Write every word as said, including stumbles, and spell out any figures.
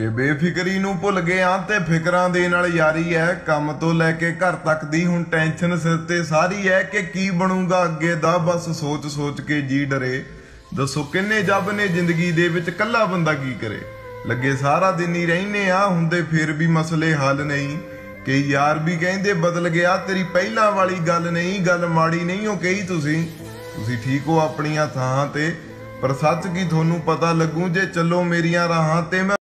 ਤੇ ਬੇਫਿਕਰੀ ਨੂੰ ਭੁੱਲ ਗਏ ਆਂ ਤੇ ਫਿਕਰਾਂ ਦੇ ਨਾਲ ਯਾਰੀ ਐ। ਕੰਮ ਤੋਂ ਲੈ ਕੇ ਘਰ ਤੱਕ ਦੀ ਹੁਣ ਟੈਨਸ਼ਨ ਸਿਰ ਤੇ ਸਾਰੀ ਐ ਕਿ ਕੀ ਬਣੂਗਾ ਅੱਗੇ ਦਾ, ਬਸ ਸੋਚ ਸੋਚ ਕੇ ਜੀ ਡਰੇ। ਦੱਸੋ ਕਿੰਨੇ ਜੱਬ ਨੇ ਜ਼ਿੰਦਗੀ ਦੇ ਵਿੱਚ, ਕੱਲਾ ਬੰਦਾ ਕੀ ਕਰੇ। ਲੱਗੇ ਸਾਰਾ ਦਿਨ ਹੀ ਰਹਿੰਦੇ ਆ, ਹੁੰਦੇ ਫਿਰ ਵੀ ਮਸਲੇ ਹੱਲ ਨਹੀਂ। ਕਿ ਯਾਰ ਵੀ ਕਹਿੰਦੇ ਬਦਲ ਗਿਆ, ਤੇਰੀ ਪਹਿਲਾਂ ਵਾਲੀ ਗੱਲ ਨਹੀਂ। ਗੱਲ ਮਾੜੀ ਨਹੀਂ ਉਹ ਕਹੀ ਤੁਸੀਂ ਤੁਸੀਂ ਠੀਕ ਹੋ ਆਪਣੀਆਂ ਥਾਂ ਤੇ, ਪਰ ਸੱਚ ਕੀ ਤੁਹਾਨੂੰ ਪਤਾ ਲੱਗੂ ਜੇ ਚੱਲੋ ਮੇਰੀਆਂ ਰਾਹਾਂ ਤੇ। ਮੈਂ